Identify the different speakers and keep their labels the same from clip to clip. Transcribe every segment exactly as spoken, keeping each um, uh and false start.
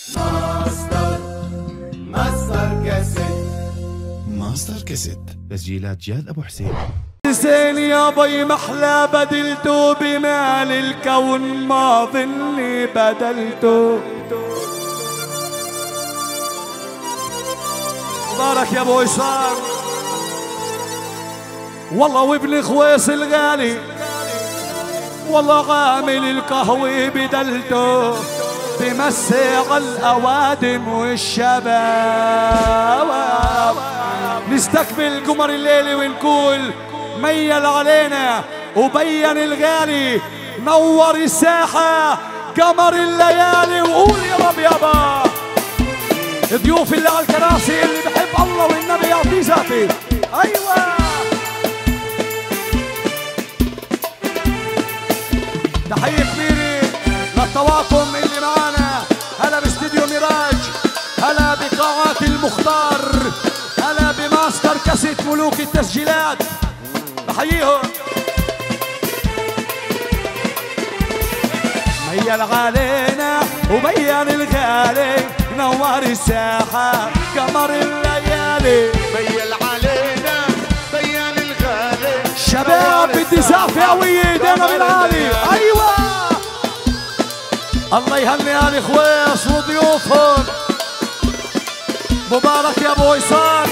Speaker 1: ماستر ماستر كاسيت
Speaker 2: ماستر كاسيت تسجيلات جاد ابو حسين.
Speaker 3: زين يا بي محلى بدلته بمال الكون ما ظني بدلته. مبارك يا ابو وصال والله وابن خويس الغالي والله عامل القهوة بدلته بمسع الأوادم والشباب. نستقبل قمر الليل ونقول ميل علينا وبين الغالي نور الساحة قمر الليالي وقول يا رب يابا. ضيوف اللي على الكراسي اللي بحب الله والنبي يعطيه ذاتي. ايوه تحية كبيرة للطواقم اللي معانا. هلا باستديو ميراج، هلا بقاعات المختار، هلا بماستر كاسيت ملوك التسجيلات، بحييهم. ميل علينا وبين الغالي نور الساحة قمر الليالي.
Speaker 1: ميل علينا بين الغالي
Speaker 3: شباب بدي سقفة قوية ايدينا بالعالي. ايوه الله يهني آل خويس وضيوفهم. مبارك يا ابو وصال.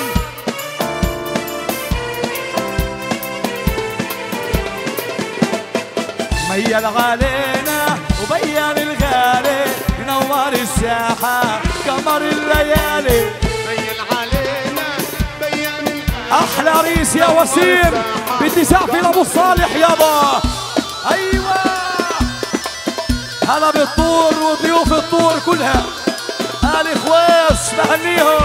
Speaker 3: ميل علينا وبين الغالي نور الساحة قمر الليالي.
Speaker 1: ميل علينا بين الغالي
Speaker 3: احلى ريس يا وسيم. بدي سقفة لابو صالح يابا. ايوه هلا بالطور وضيوف الطور كلها. آل خويس بهنيهم.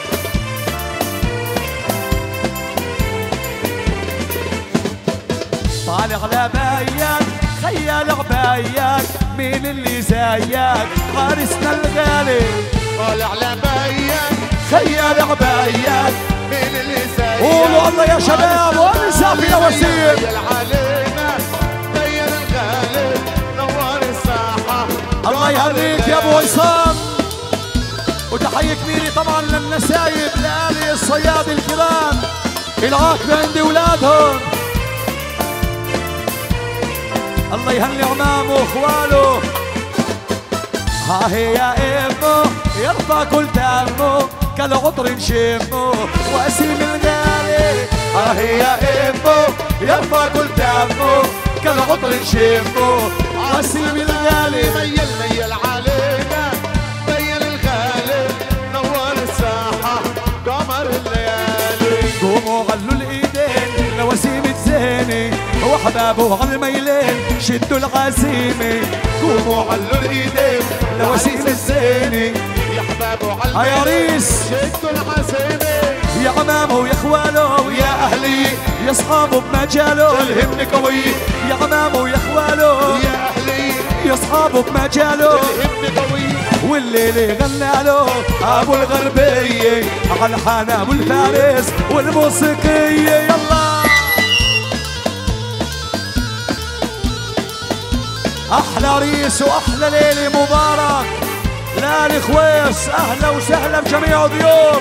Speaker 3: طالع لبيك خيال عبايك مين اللي زيك حارسنا الغالي.
Speaker 1: طالع لبيك
Speaker 3: خيال عبايك
Speaker 1: مين اللي زيك.
Speaker 3: قولوا الله يا شباب وين سافي يا وسيم.
Speaker 1: ميل علينا بين الغالي نور الساحة.
Speaker 3: الله يهنيك يا ابو وصال. وتحية كبيرة طبعا للنسايب لآل الصياد الكرام العاقبة عند اولادهم. الله يهني عمامه واخواله. ها هي يا امه يرضى كل دمه كالعطر نشمه واسيم الغالي. ها هي يا امه يرضى كل دمه كالعطر نشمه واسيم الغالي.
Speaker 1: ميل ميل علينا بين الغالي نور الساحة قمر الليالي.
Speaker 3: قوموا غلوا الايدين لوسيم الزيني وحبابه على الميلين شدوا العزيمة. قوموا علوا الايدين لوسيم الزيني
Speaker 1: يا حبابه على
Speaker 3: يا ريس
Speaker 1: شدوا العزيمة.
Speaker 3: يا عمامه ويا اخواله ويا اهلي يا اصحابه بمجاله الهمني قوي. يا عمامه ويا اخواله
Speaker 1: يا اهلي
Speaker 3: يا اصحابه بمجاله
Speaker 1: الهمني قوي.
Speaker 3: والليل غنى له ابو الغربيه على الحان ابو الفارس والموسيقيه. يلا احلى ريس واحلى ليله مبارك لآل خويس. اهلا وسهلا بجميع الضيوف.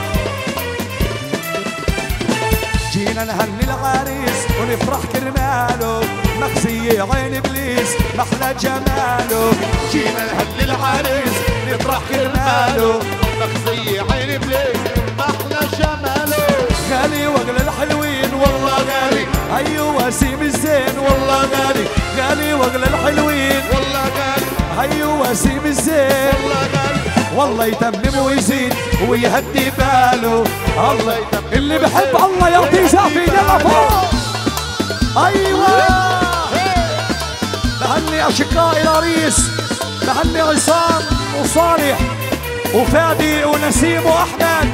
Speaker 3: جينا نهني العريس ونفرح كرماله مخزية عين ابليس محلى جماله.
Speaker 1: جينا نهني العريس نفرح كرماله مخزية عين ابليس محلى جماله.
Speaker 3: غالي واغلى الحلوين والله غالي. ايوه وسيم الزين والله غالي. غالي واغلى الحلوين
Speaker 1: والله غالي.
Speaker 3: ايوه وسيم الزين
Speaker 1: والله غالي.
Speaker 3: والله يتمم ويزيد ويهدي باله. الله
Speaker 1: يتمم
Speaker 3: اللي بحب الله يعطيه زافي. يلا فوق. ايوه بهني اشقائي العريس. بهني عصام وصالح وفادي ونسيم واحمد.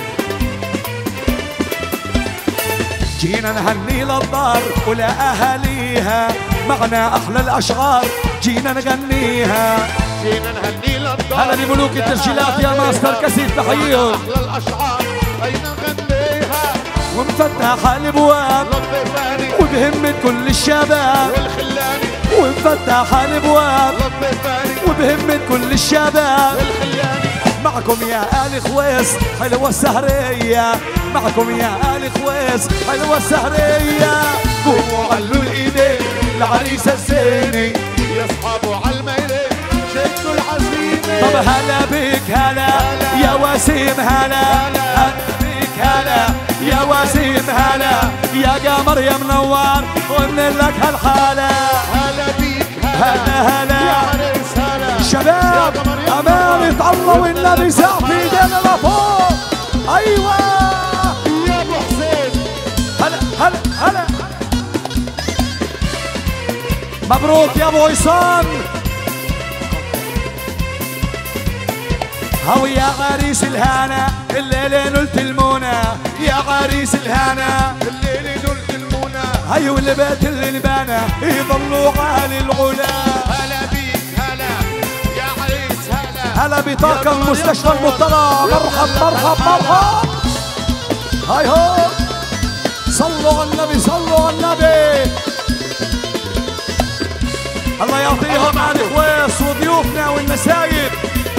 Speaker 3: جينا نهني للدار ولاهاليها معنا احلى الاشعار جينا نغنيها.
Speaker 1: جينا نهني للدار
Speaker 3: هلا بملوك التسجيلات يا ماستر كاسيت بحييهم.
Speaker 1: احلى الاشعار هينا نغنيها
Speaker 3: ومفتح الابواب
Speaker 1: للضيفاني
Speaker 3: وبهمة كل الشباب
Speaker 1: والخلاني.
Speaker 3: ومفتح الابواب
Speaker 1: للضيفاني
Speaker 3: وبهمة كل الشباب
Speaker 1: والخلاني.
Speaker 3: معكم يا آل خويس حلوة السهرية، معكم يا آل خويس حلوة السهرية. قوموا علوا الإيدين العريس الزيني
Speaker 1: يا اصحابه عالميلة شدوا العزيمة.
Speaker 3: طب هلا بك هلا يا وسيم هلا هلا بك هلا يا وسيم هلا يا قمر يا منور ومن لك هالحالة.
Speaker 1: هلا بيك
Speaker 3: هلا هلا
Speaker 1: يا عريس هلا
Speaker 3: شباب أمانة الله والنبي سقف ايدينا لفوق. أيوة
Speaker 1: يا ابو حسين
Speaker 3: هلا هلا هلا مبروك يا ابو عصام. هو يا عريس الهنا الليلة نلت المنى يا عريس الهنا
Speaker 1: الليلة نلت المنى.
Speaker 3: هيو والبيت اللي نبانا يضلوا عالي العلا.
Speaker 1: هلا بيك هلا يا عريس هلا
Speaker 3: هلا بطاقم مستشفى المطلع مرحب مرحب مرحب. هاي هو صلوا على النبي صلوا على النبي. الله يعطيهم على الخويص وضيوفنا والمساجد.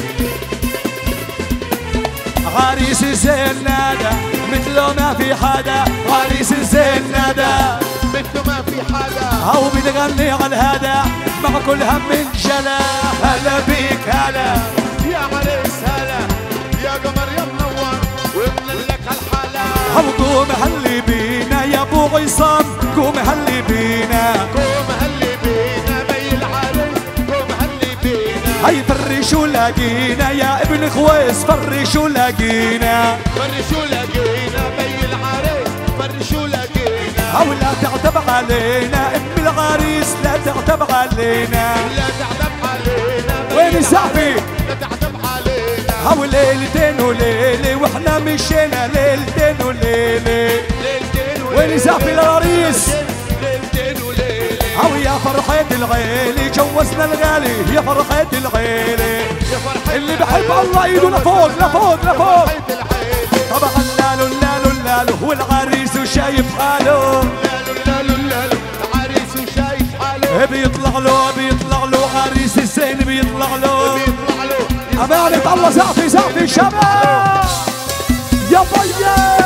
Speaker 3: عريس الزين نادى مثله ما في حدا، عريس الزين نادى
Speaker 1: مثله ما في حدا.
Speaker 3: هو بتغني على الهدى مع كل هم انجلى. هلا بيك هلا
Speaker 1: يا عريس هلا يا قمر يا منور ومن لك هالحالة.
Speaker 3: هو قوم هلي بينا يا ابو عصام قوم هلي بينا.
Speaker 1: قوم هلي بينا بي العريس قوم هلي بينا.
Speaker 3: هي فرشوا لاقينا يا ابن خويس فرشوا لاقينا.
Speaker 1: فرشوا لقينا بي العريس فرشوا لقينا.
Speaker 3: هو لا تعتب علينا ام العريس لا تعتب علينا.
Speaker 1: لا تعتب علينا
Speaker 3: وين الزعفي؟
Speaker 1: لا تعتب علينا.
Speaker 3: هو ليلتين وليلة واحنا مشينا ليلتين وليلة.
Speaker 1: ليلتين
Speaker 3: وين زعفي العريس؟
Speaker 1: ليلتين وليلة.
Speaker 3: هو يا فرحة العيلة جوزنا الغالي يا فرحة العيلة.
Speaker 1: يا فرحة
Speaker 3: اللي بحب الله ايده لفوق لفوق لفوق.
Speaker 1: العيلة.
Speaker 3: طبعا لالو لالو لالو والعريس وشايف حاله.
Speaker 1: لالو لالو لالو العريس وشايف حاله.
Speaker 3: بيطلع له بيطلع له عريس الزين بيطلع له.
Speaker 1: بيطلع له
Speaker 3: أمانة الله زعفي زعفي شباب يا طيب.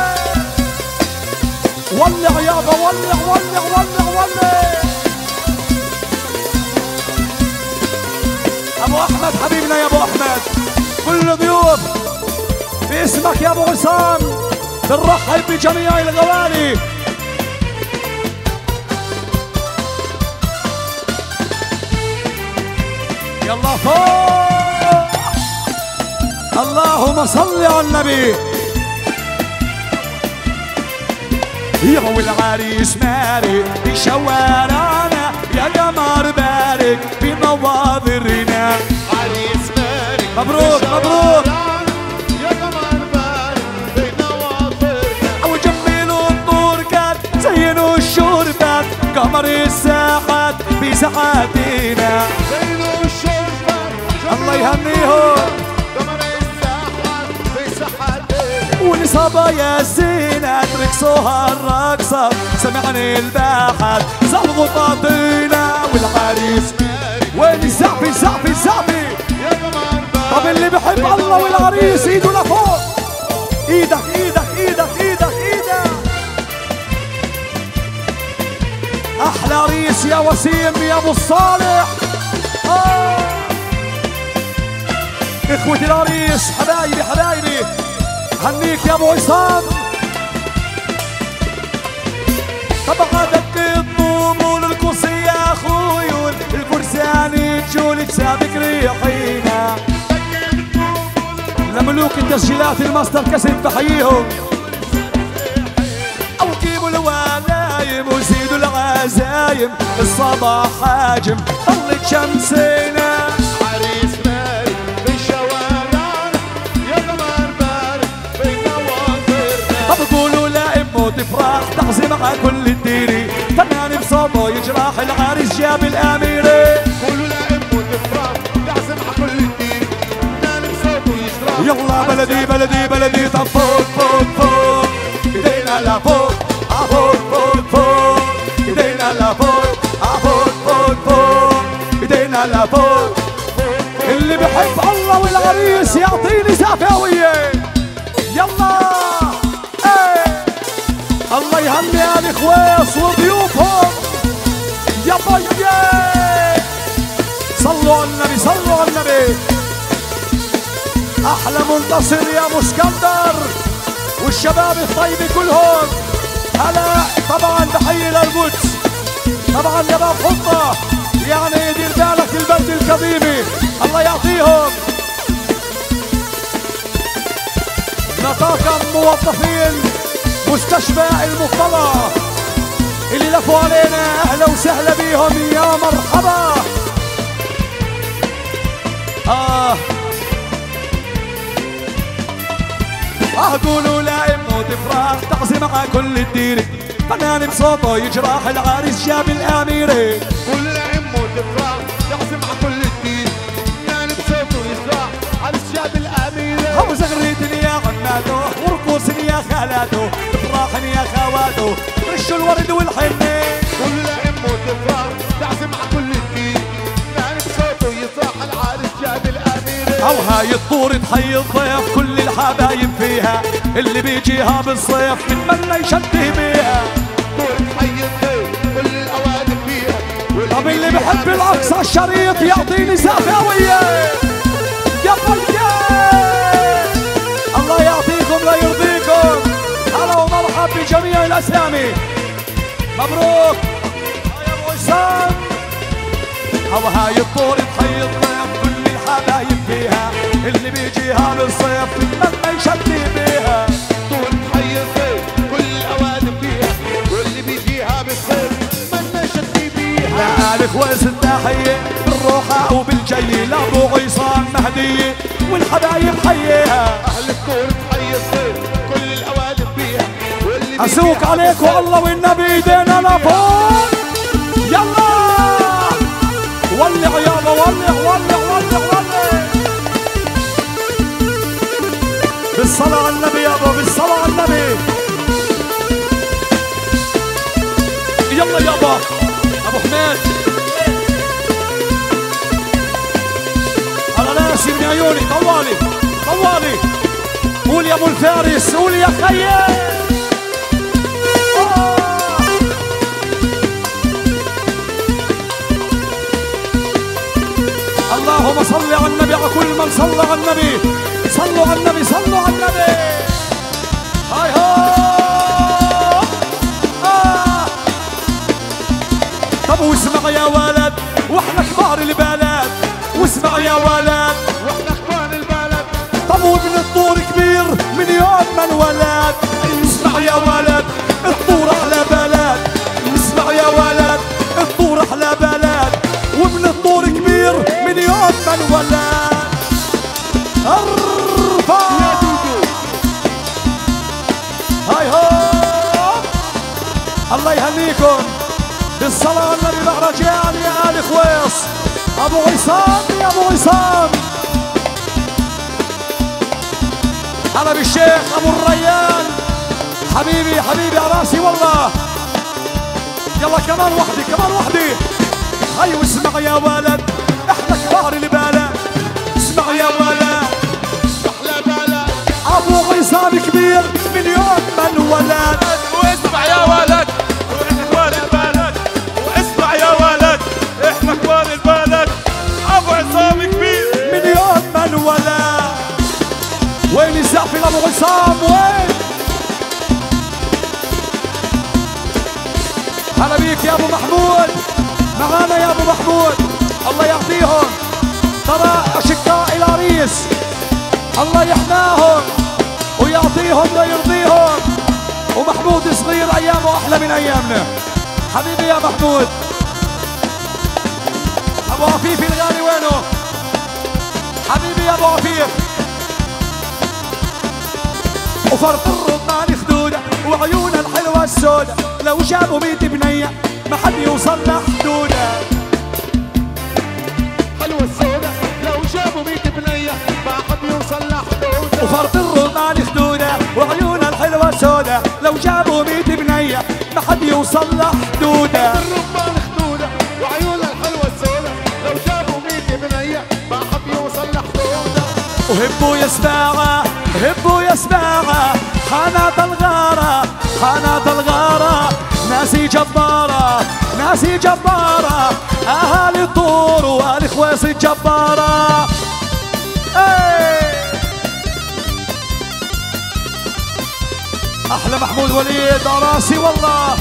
Speaker 3: ولع يابا ولع ولع ولع ولع. أبو أحمد حبيبنا يا أبو أحمد كل ضيوف باسمك يا أبو عصام بنرحب بجميع الغوالي. يلا فوق اللهم صل على النبي. يا العريس ماري بشوارعنا يا قمر بارك بمواضرنا.
Speaker 1: عريس مارك
Speaker 3: مبروك مبروك
Speaker 1: يا قمر بارك بنواطرنا.
Speaker 3: وجملوا الطرقات زينوا الشربات قمر الساحات بساعاتنا.
Speaker 1: زينوا الشربات
Speaker 3: الله يهنيهم
Speaker 1: قمر الساحات بساحاتنا.
Speaker 3: والصبايا الزينة رقصوها الرقصة سمعني الباحات زلغوا طاطينا. والعريس وين الزعفي الزعفي الزعفي؟
Speaker 1: يا قمر بارك
Speaker 3: طب اللي بحب الله والعريس ايده لفوق. ايدك ايدك ايدك ايدك ايدك. احلى عريس يا وسيم يا ابو الصالح. آه. اخوتي العريس حبايبي حبايبي هنيك يا ابو عصام. طبعا دق الطبول القصي يا خيول الفرساني تجولك سابق ريحينا. لملوك التسجيلات الماستر كاسيت بحييهم. او جيبوا الولايم وزيدوا العزايم الصباح حاجم طلت شمسنا.
Speaker 1: عريس مارك بالشوارع يا قمر بارك بنواطرنا.
Speaker 3: طب قولوا لا امه تفرح تعزم على كل الديري فنان بصوته يجرح العريس جاب الاميري.
Speaker 1: قولوا لا امه تفرح تعزم على كل الدين. فنان بصوته يجرح.
Speaker 3: يلا بلدي بلدي بلدي طب فوق فوق فوق ايدينا لفوق فوق فوق فوق ايدينا لفوق فوق فوق فوق ايدينا لفوق. اللي بحب الله والعريس العريس يعطيني زعفاوية. يلا ايه الله يهني آل خويص وضيوفهم. يلا ياه صلوا على النبي صلوا على النبي. احلى منتصر يا ابو اسكندر والشباب الطيبة كلهم. هلا طبعا بحيي للقدس طبعا يا باب حطة يعني يدير بالك البلد القديمة الله يعطيهم. لطاقم موظفين مستشفى المطلع اللي لفوا علينا اهلا وسهلا بيهم يا مرحبا. اه اه قولوا لا امه تفرح تعزي مع كل الديره فنان بصوته يجرح العريس جاب الاميره.
Speaker 1: قول لا امه تفرح تعزي مع كل الدين فنان بصوته يجرح عريس جاب الاميره.
Speaker 3: هو زغريتني يا عماته ورقوصني يا خالاته افراحني يا خواته رشوا الورد والحنه.
Speaker 1: قول لا امه تفرح تعزي مع كل الدين فنان بصوته يجرح العريس جاب الاميره.
Speaker 3: او هاي الطور تحيي الضيف كل الحبايب فيها اللي بيجيها بالصيف بتمنى يشتهي بيها.
Speaker 1: طور تحيي الضيف كل الاوادم فيها.
Speaker 3: طب اللي بحب الاقصى الشريط يعطيني زعفاوية. يلا ياه الله يعطيكم لا يرضيكم. هلا ومرحب بجميع الاسامي مبروك يا ابو وسام. او هاي الطور تحيي الضيف كل الحبايب فيها اللي بيجيها بالصيف بتمنى يشتهي بيها.
Speaker 1: طور تحيي الضيف كل الاوادم فيها واللي بيجيها بالصيف بتمنى يشتهي بيها.
Speaker 3: لا آل خويص التحية بالروحة وبالجي لأبو عصام مهدية والحبايب حييها.
Speaker 1: اهل الطور تحيي الضيف كل الاوادم فيها واللي
Speaker 3: أسوق عليكم الله والنبي ايدينا لفوق. يلا ولع يابا ولع ولع ولع ولع بالصلاة على النبي يابا بالصلاة على النبي. يلا يابا أبو حميد على راسي من عيوني طوالي طوالي. قول يا ابو الفارس قول يا خيال. اللهم صل على النبي على كل من صلى على النبي. صلوا على النبي صلوا على النبي. هاي هاي آه. طب واسمع يا ولد واحنا كبار البلد واسمع يا ولد
Speaker 1: واحنا كبار البلد.
Speaker 3: طب وابن الطور كبير من يوم ما انولد. اسمع يا ولد الطور احلى بلد. اسمع يا ولد الطور احلى بلد وابن الطور كبير من يوم ما انولد. ارفع
Speaker 1: يا دودو
Speaker 3: هاي هوب الله يهنيكم بالصلاة على النبي مهرجان يا آل خويص. أبو عصام يا أبو عصام هلا بالشيخ أبو الريان حبيبي حبيبي على راسي والله. يلا كمان وحدي كمان وحدي. هاي واسمع يا ولد احنا كبار البلد. اسمع يا ولد
Speaker 1: احلى بلد.
Speaker 3: ابو عصام كبير من يوم ما انولد.
Speaker 4: واسمع يا ولد واحنا كبار البلد. واسمع يا ولد احنا كبار البلد. ابو عصام كبير
Speaker 3: من يوم ما انولد. وين الزعفي لابو عصام وين؟ هلا بيك يا ابو محمود معانا يا ابو محمود الله يعطيهم. ترى اشقاء العريس الله يحماهم ويعطيهم ويرضيهم. ومحمود صغير ايامه احلى من ايامنا حبيبي يا محمود. ابو عفيف الغالي وينه حبيبي يا ابو عفيف. وفرط الرضان خدوده وعيونها الحلوه السودة لو جابوا بيت بنيه ما حد يوصل لحدوده.
Speaker 1: حلوة السودة لو جابوا ميت بنية ما حد يوصل لحدودة.
Speaker 3: وفرط الرضان خدوده وعيونها الحلوه السودة لو جابوا ميت بنيه ما حد يوصل لحدوده.
Speaker 1: الرمان خدودة وعيونها الحلوة السودة لو جابوا ميت بنية ما حد يوصل لحدودة.
Speaker 3: وهبوا يا سباعة هبوا يا سباعة حانات الغارة حانات الغارة ناسي جبارة ناسي جبارة أهالي الطور وأهالي خويس الجبارة. أحلى محمود وليد راسي والله.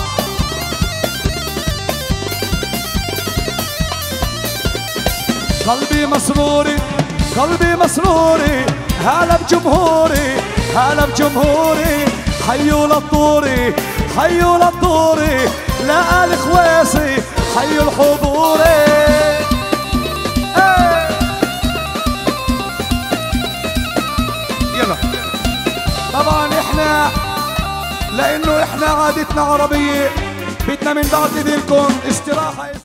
Speaker 3: قلبي مسروري قلبي مسروري هلا بجمهوري هلا بجمهوري حيوا للطوري حيوا للطوري لا آل خويسي حيوا الحضوري.
Speaker 2: يلا
Speaker 3: طبعا احنا لانه احنا عادتنا عربية بدنا من بعد ايديكم استراحة.